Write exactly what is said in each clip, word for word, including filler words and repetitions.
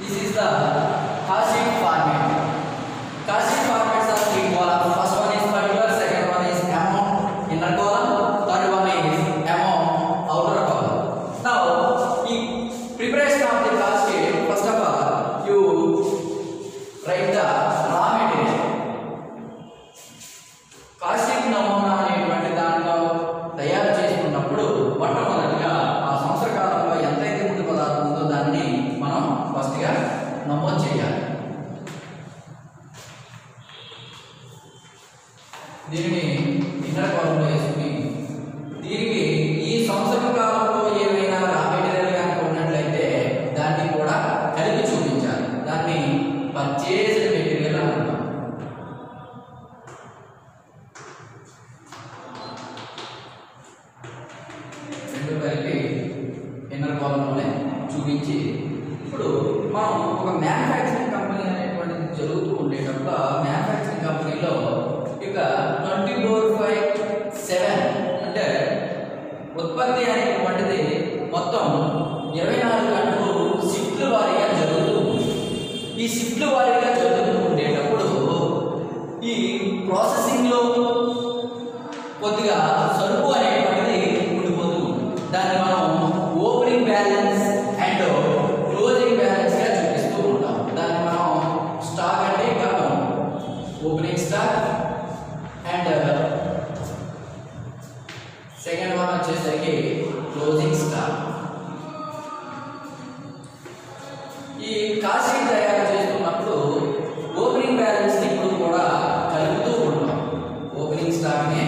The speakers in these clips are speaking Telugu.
This is the Cauchy format. Cauchy formats are three columns. First one is particular, second one is amount inner column, third one is amount outer column. Now, in preparation of the Cauchy, first of all, you write the raw material. Cauchy నమూనా అనేటువంటి దాంట్లో తయారు చేసుకున్నప్పుడు మొట్టమొదటిగా ఆ సంవత్సర కాలంలో ఎంతైతే ముడి పదార్థం ఉందో దాన్ని మనం ఫస్ట్ గా నమోదు చేయాలి. దీనిని ఇన్నర్ కాలంలో వేసుకుని దీనికి ఈ సంవత్సర కాలంలో ఏమైనా రా మెటీరియల్ కనుక ఉన్నట్లయితే దాన్ని కూడా కలిపి చూపించాలి. దాన్ని పర్చేస్డ్ మెటీరియల్ అంటాం. రెండు కలిపి ఇన్నర్ కాలంలోనే చూపించి ఇప్పుడు మనం ఒక మ్యానుఫ్యాక్చరింగ్ కంపెనీ అనేటువంటిది జరుగుతూ ఉండేటప్పుడు మ్యానుఫ్యాక్చరింగ్ కంపెనీలో ఇక ట్వంటీ ఫోర్ ఫైవ్ సెవెన్ అంటే ఉత్పత్తి అనేటువంటిది మొత్తం ఇరవై నాలుగు గంటలు షిఫ్ట్ల వారీగా జరుగుతూ ఉంది. ఈ షిఫ్ట్ల వారీగా జరుగుతూ ఉండేటప్పుడు ఈ ప్రాసెసింగ్లో కొద్దిగా సరుకు అనేటువంటిది ఉండిపోతూ ఉంది. దాన్ని మనం opening balance and closing balance గా చూపిస్తూ ఉంటాం. దాన్ని మనం స్టాక్ అంటే opening stock and second one వచ్చేసరికి క్లోజింగ్ స్టాక్. ఈ కాశీ తయారు చేస్తున్నప్పుడు ఓపెనింగ్ బ్యాలెన్స్ ఇప్పుడు కూడా కలుపుతూ ఉంటాం. ఓపెనింగ్ స్టాక్ ని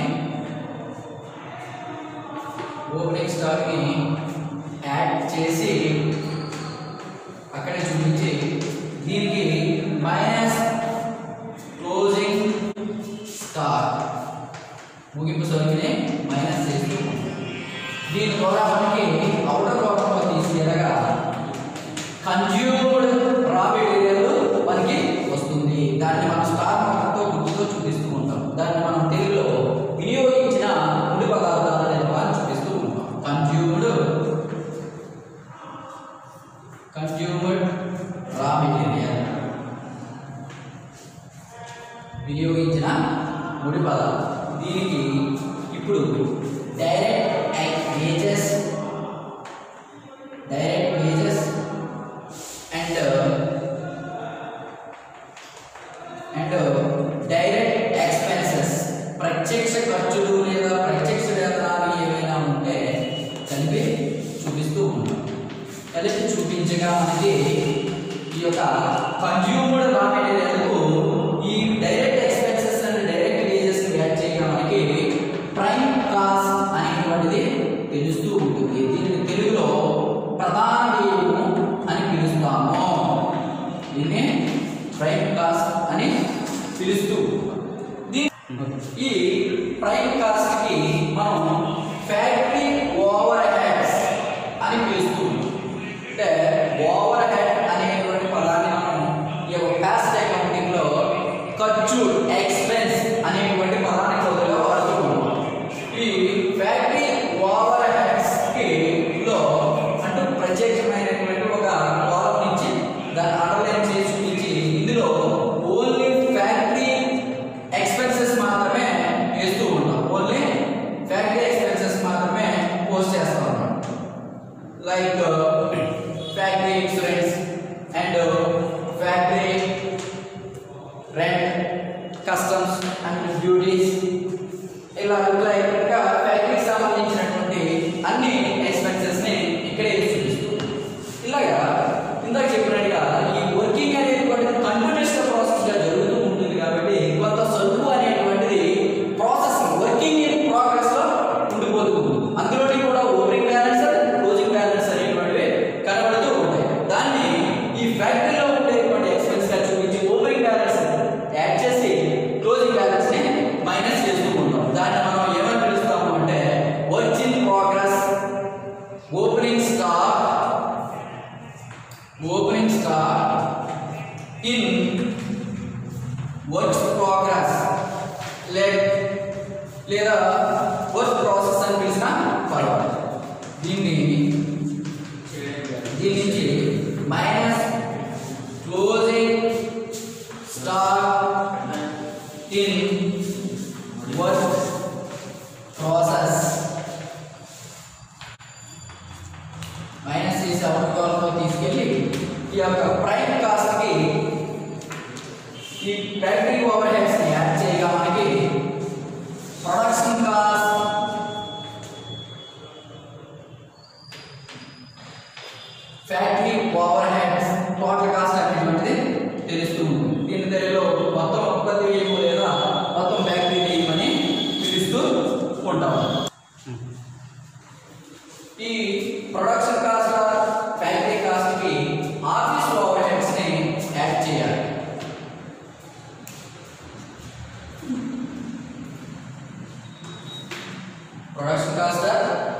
ఓపెనింగ్ స్టాక్ ని యాడ్ చేసి అక్కడే చూపించి దీనికి మైనస్ క్లోజింగ్ స్టాక్ ముగింపు సరుకుని మైనస్ చేస్తూ దీని ద్వారా మనకి అవుటర్ కాలంలో తీసుకెళ్ళగా కన్జ్యూమ్డ్ రా మెటీరియల్ మనకి వస్తుంది. దాన్ని మనం స్టాక్ మార్కెట్తో గుర్తుతో చూపిస్తూ ఉంటాం. దాన్ని మనం తెలుగులో వినియోగించిన ముడి పదార్థాలు అనే వాళ్ళు చూపిస్తూ ఉంటాం. కన్జ్యూమ్డ్ కన్జ్యూమ్డ్ రా మెటీరియల్ వినియోగించిన ముడి పదార్థం. దీనికి ఇప్పుడు direct wages direct wages and and direct expenses ప్రత్యక్ష ఖర్చులు లేదా ప్రత్యక్ష వేతనాలు ఏమైనా ఉంటే కలిపి చూపిస్తూ ఉంటాం. కలిపి చూపించగా మనకి ఈ యొక్క కన్జ్యూమ్డ్ రా మెటీరియల్కు ఈ direct expenses and direct wages add చేయగా మనకి ప్రైమ్ కాస్ట్ అనేటువంటిది తెలుస్తూ ఉంటుంది. దీన్ని తెలుగులో ప్రధాన వ్యయము అని పిలుస్తాము. దీన్ని ప్రైమ్ కాస్ట్ అని పిలుస్తూ ఈ ప్రైమ్ కాస్ట్ కి మనం ఫ్యాక్టరీ ఓవర్ హెడ్స్ అని పిలుస్తూ అంటే ఓవర్ హెడ్ అనేటువంటి పదాన్ని మనం ఈ యొక్క కాస్ట్ అకౌంటింగ్ లో ఖర్చు ఎక్స్పెన్స్ అనేటువంటి పదాన్ని కొద్దిగా వాడుతూ ఉంటాం. ఈ ఫ్యాక్టరీ ఓవర్ హెడ్స్ కి లో అంటే ప్రత్యేకమైనటువంటి ఒక కాలం నుంచి దాన్ని అండర్లైన్ చేసి చూపించి ఇందులో ఓన్లీ ఫ్యాక్టరీ ఎక్స్పెన్సెస్ మాత్రమే వేస్తూ ఉంటాం. ఓన్లీ ఫ్యాక్టరీ ఎక్స్పెన్సెస్ మాత్రమే పోస్ట్ చేస్తూ ఉంటాం. Like factory insurance and factory rent, customs and duties ఇలా ఇలా ఇంకా ఫ్యాక్టరీకి సంబంధించినటువంటి అన్ని ఎక్స్పెన్సెస్ ని ఇక్కడే చూపిస్తూ ఇలాగా ఇందాక చెప్పినట్టుగా ఈ వర్కింగ్ అనేటువంటిది కంటిన్యూస్ ప్రాసెస్ గా జరుగుతూ ఉంటుంది. కాబట్టి కొంత సరుకు అనేటువంటిది ప్రాసెస్ వర్కింగ్ ఇన్ ప్రోగ్రెస్ లో ఉండిపోతుంది. అందులోని కూడా ఓపెనింగ్ బ్యాలెన్స్ క్లోజింగ్ బ్యాలెన్స్ అనేటువంటివి కనబడుతూ ఉంటాయి. దాన్ని ఈ ఫ్యాక్టరీలో ఉండేటువంటి ఎక్స్పెన్స్ గా చూపించి ఓపెనింగ్ బ్యాలెన్స్ యాడ్ చేసి క్లోజింగ్ బ్యాలెన్స్ ని మైనస్ చేస్తూ ఉంటాం. దాన్ని మనం ఏమని పిలుస్తాము అంటే work in progress, opening stock, opening stock in work progress లేదా వర్క్ ప్రాసెస్ అని పిలిచిన పర్వాలేదు. దీన్ని దీని నుంచి మైనస్ ఈ యొక్క ప్రైమ్ కాస్ట్ కి ఈ ఫ్యాక్టరీ ఓవర్ హెడ్స్ ని యాడ్ చేయగా మనకి production cost factory overheads total cost అనేటువంటిది తెలుస్తూ ఉంటుంది. దీని తెలుగులో మొత్తం ఉత్పత్తి వ్యయం లేదా మొత్తం ఫ్యాక్టరీ వ్యయం అని పిలుస్తూ ఉంటాం. ఈ ప్రొడక్షన్ కాస్ట్ ఫ్యాక్టరీ కాస్ట్ కి ఆఫీస్ ఓవర్ హెడ్స్ ని యాడ్ చేయాలి. ప్రొడక్షన్ కాస్ట్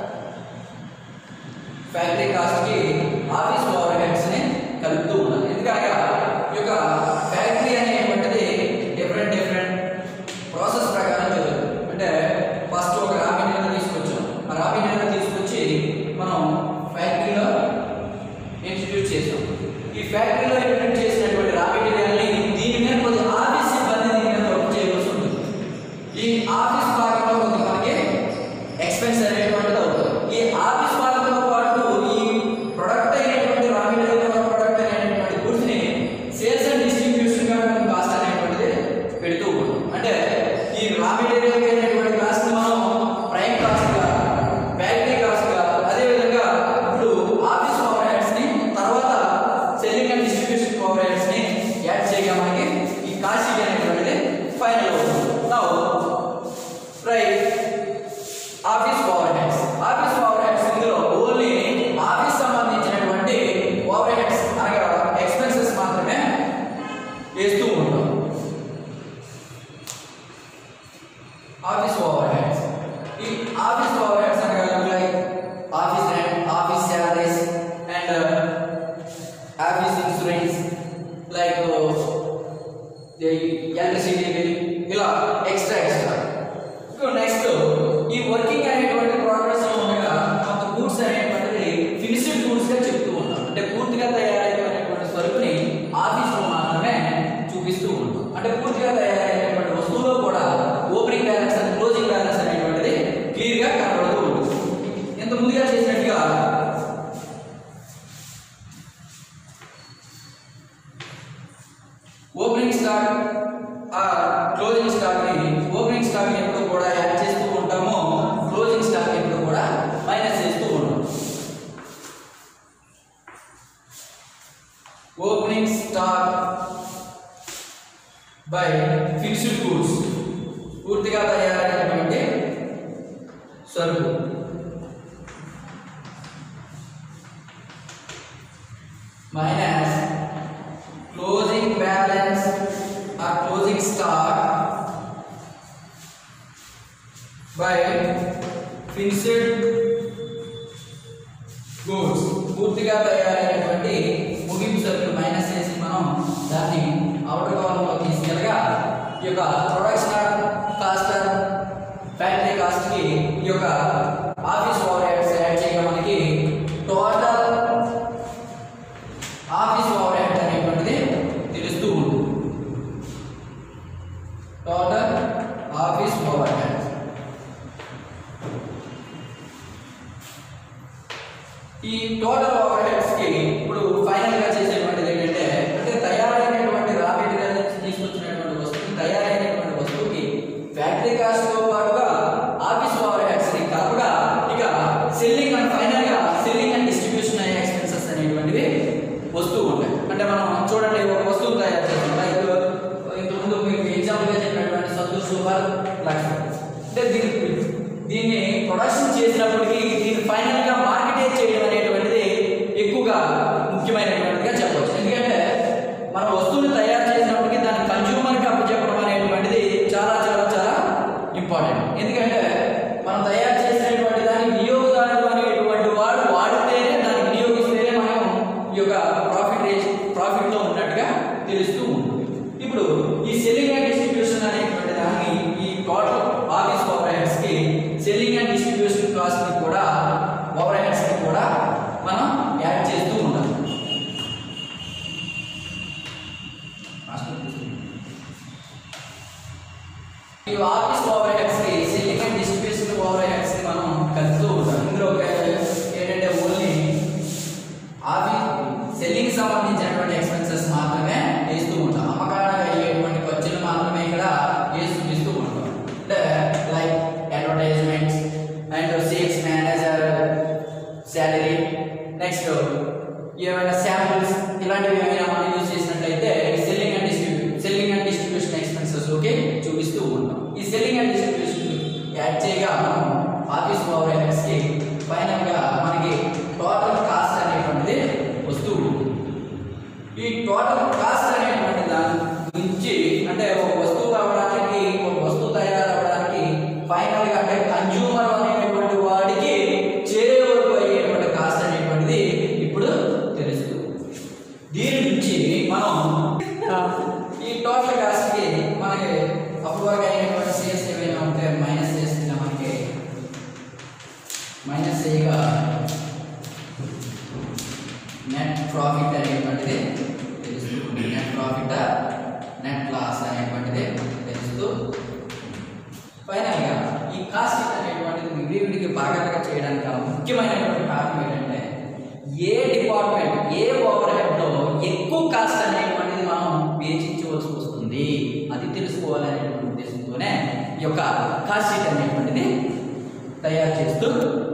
ఫ్యాక్టరీ కాస్ట్ కి ఆఫీస్ ఓవర్ హెడ్స్ ని కలుపుతూ ఉండాలి. ఎందుకనగా ఈ యొక్క ఫ్యాక్టరీ అనేటువంటిది డిఫరెంట్ డిఫరెంట్ ప్రాసెస్ ప్రకారం జరుగుతుంది. అంటే ఫస్ట్ ఒక రా మెటీరియల్ తీసుకొచ్చాం. ఆ రా మెటీరియల్ తీసుకొచ్చి మనం ఫ్యాక్టరీలో ఇన్స్టిట్యూట్ చేసాం. ఈ ఫ్యాక్టరీలో ఇన్స్టిట్యూట్ చేసినటువంటి రా మెటీరియల్ని దీని మీద కొద్ది ఆఫీస్ సిబ్బంది దీని మీద వర్క్ చేయవలసి ఉంటుంది. ఈ ఆఫీస్ భాగంలో కొద్ది మనకి ఎక్స్పెన్స్ అనేటువంటిది అవుతుంది. ఈ ఆఫీస్ భాగంలో పాటు ఈ ప్రొడక్ట్ అయినటువంటి రా మెటీరియల్ ప్రొడక్ట్ అయినటువంటి గూడ్స్ ని సేల్స్ అండ్ డిస్ట్రిబ్యూషన్ గా కాస్ట్ అనేటువంటిది పెడుతూ ఉంటాం. అంటే ఈ రా మెటీరియల్ అయినటువంటి కాస్ట్ ని మనం ప్రైమ్ కాస్ట్ గా ఫ్యాక్టరీ కాస్ట్ గా అదే విధంగా ఇప్పుడు ఆఫీస్ ఓవర్ హెడ్స్ ని తర్వాత selling and distribution overheads ని యాడ్ చేయగా మనకి ఈ కాస్ట్ అనేటువంటిది ఫైనల్ అవుతుంది. Now right office overheads office overheads ఇందులో ఓన్లీ ఆఫీస్ సంబంధించినటువంటి ఓవర్ హెడ్స్ అనగా ఎక్స్పెన్సెస్ మాత్రమే వేస్తూ ఉంటాం. ఆఫీస్ ఓవర్ హెడ్స్ ఈ ఆఫీస్ ఓవర్ హెడ్స్ అనగా like office rent, office salaries and office insurance like electricity bill ఇలా ఎక్స్ట్రా ఎక్స్ట్రా. నెక్స్ట్ ఈ వర్కింగ్ అనేటువంటి ప్రోగ్రెస్ ఉండగా కొంత గూడ్స్ అనేటువంటిది ఫినిష్డ్ గూడ్స్ గా చెప్తూ ఉంటాం. అంటే పూర్తిగా తయారైనటువంటి సరుకుని ఆఫీస్ లో మాత్రమే చూపిస్తూ ఉంటాం. అంటే పూర్తిగా తయారైనటువంటి వస్తువులో కూడా opening balance and closing balance అనేటువంటిది క్లియర్ గా కనబడుతూ ఉంటుంది. ఇంత ముందుగా చేసినట్టుగా ఓపెనింగ్ స్టాక్ ఆ క్లోజింగ్ స్టాక్ ని ఓపెనింగ్ స్టాక్ ని ఎప్పుడు కూడా యాడ్ చేస్తూ ఉంటాము, క్లోజింగ్ స్టాక్ ని ఎప్పుడు కూడా మైనస్ చేస్తూ ఉంటాం. Opening stock by fixed goods పూర్తిగా తయారైనటువంటి సరుకు minus closing balance or closing stock by finished goods పూర్తిగా తయారైనటువంటి ముగింపు సరుకులు మైనస్ చేసి మనం దాన్ని అవుటర్ కాలంలో తీసుకెళ్ళగా ఈ యొక్క ప్రొడక్షన్ కాస్ట్ ఫ్యాక్టరీ కాస్ట్ కి ఈ యొక్క ఆఫీస్ ఓవర్ హెడ్స్ యాడ్ చేయగా మనకి టోటల్ ఆఫీస్ ఓవర్ హెడ్ అనేటువంటిది తెలుస్తూ ఉంటుంది. టోటల్ ఆఫీస్ ఓవర్ హెడ్స్ ఈ టోటల్ ఓవర్ హెడ్స్ కి ఇప్పుడు ఫైనల్ గా చేసేటువంటిది ఏంటంటే అంటే తయారైనటువంటి రా మెటీరియల్ తీసుకొచ్చినటువంటి వస్తువు తయారైనటువంటి వస్తువుకి ఫ్యాక్టరీ కాస్ట్ తో పాటుగా ఆఫీస్ ఓవర్ హెడ్స్ ని కలపగా ఇక సెల్లింగ్ అండ్ ఫైనల్ గా సెల్లింగ్ అండ్ డిస్ట్రిబ్యూషన్ అయ్యే ఎక్స్పెన్సెస్ అనేటువంటివి వస్తూ ఉంటాయి. అంటే మనం చూడండి ఒక వస్తువు తయారు చేస్తాం. లైక్ ఇంతకుముందు మీకు ఎగ్జాంపుల్ గా చెప్పినటువంటి సంతూర్ సూపర్ లక్ష్మి అంటే దీన్ని దీన్ని ప్రొడక్షన్ చేసినప్పటికీ దీన్ని ఫైనల్ గా మార్కెటైజ్ చేయడం అనేటువంటిది ఎక్కువగా ముఖ్యమైనటువంటిదిగా చెప్పవచ్చు. ఎందుకంటే మన వస్తువుని తయారు చేసినప్పటికీ దాన్ని కన్జ్యూమర్ కి అప్పచెప్పడం అనేటువంటిది చాలా చాలా చాలా ఇంపార్టెంట్. ఎందుకంటే మనం తయారు చేసినటువంటి దాన్ని వినియోగదారుడు అనేటువంటి వాడు వాడితేనే దాన్ని వినియోగిస్తేనే మనం ఈ యొక్క ప్రాఫిట్ రేట్ ప్రాఫిట్ లో ఉన్నట్టుగా తెలుస్తూ ఉంటుంది. ఇప్పుడు ఈ సెల్లింగ్ అండ్ డిస్ట్రిబ్యూషన్ అనేటువంటి దాన్ని ఈ టోటల్ ఆఫీస్ ఓవర్ హెడ్స్ కి సెల్లింగ్ అండ్ డిస్ట్రిబ్యూషన్ కాస్ట్ ని కూడా ఓవర్ హెడ్స్ ని కూడా మనం యాడ్ చేస్తూ ఉంటాం. ఈ ఆఫీస్ ఓవర్ హెడ్స్ కి selling and distribution overheads ని మనం కలుపుతూ ఉంటాం. ఇందులో ఏంటంటే ఓన్లీ ఆఫీస్ సెల్లింగ్ సంబంధించి సంబంధించినటువంటి ఎక్స్పెన్సెస్ మాత్రమే వేస్తూ ఉంటాం. అమ్మకానికి అయ్యేటువంటి ఖర్చులు మాత్రమే ఇక్కడ వేసి చూపిస్తూ ఉంటాం. అంటే like advertisements and sales manager salary, next ఏమైనా శాంపుల్స్ ఇలాంటివి ఏమైనా మనం యూజ్ చేసినట్లయితే selling and distribute selling and distribution expenses okay చూపిస్తూ ఉంటాం. ఈ సెల్లింగ్ అండ్ డిస్ట్రిబ్యూషన్ యాడ్ చేయగా మనం ఆఫీస్ ఓవర్ హెడ్స్ కి ఫైనల్ గా మనకి టోటల్ కాస్ట్ అనేటువంటిది వస్తూ ఉంటుంది. ఈ టోటల్ కాస్ట్ అనేటువంటి దాని నుంచి అంటే ఒక వస్తువు రావడానికి ఒక వస్తువు తయారవడానికి ఫైనల్ గా అంటే కన్జ్యూమర్ అనేటువంటి వాడికి చేరే వరకు అయ్యేటువంటి కాస్ట్ అనేటువంటిది ఇప్పుడు తెలుస్తుంది. దీని నుంచి మనం ఈ టోటల్ కాస్ట్ కి మనకి అప్రూవల్ అయినటువంటి సేల్స్ ఏమైనా ఉంటే మైనస్ చేసిన మనకి మైనస్ చేయగా నెట్ ప్రాఫిట్ అనేటువంటిది తెలుస్తుంది. నెట్ ప్రాఫిట్ నెట్ లాస్ అనేటువంటిది తెలుస్తూ ఫైనల్ గా ఈ కాస్ట్ అనేటువంటిది విడివిడికి భాగాలుగా చేయడానికి ముఖ్యమైనటువంటి కారణం ఏంటంటే ఏ డిపార్ట్మెంట్ ఏ ఓవర్ హెడ్ లో ఎక్కువ కాస్ట్ అనేటువంటిది మనం వేచించవలసి వస్తుంది అది తెలుసుకోవాలనేటువంటి ఉద్దేశంతోనే ఈ యొక్క కాస్ట్ షీట్ అనేటువంటిది తయారు చేస్తూ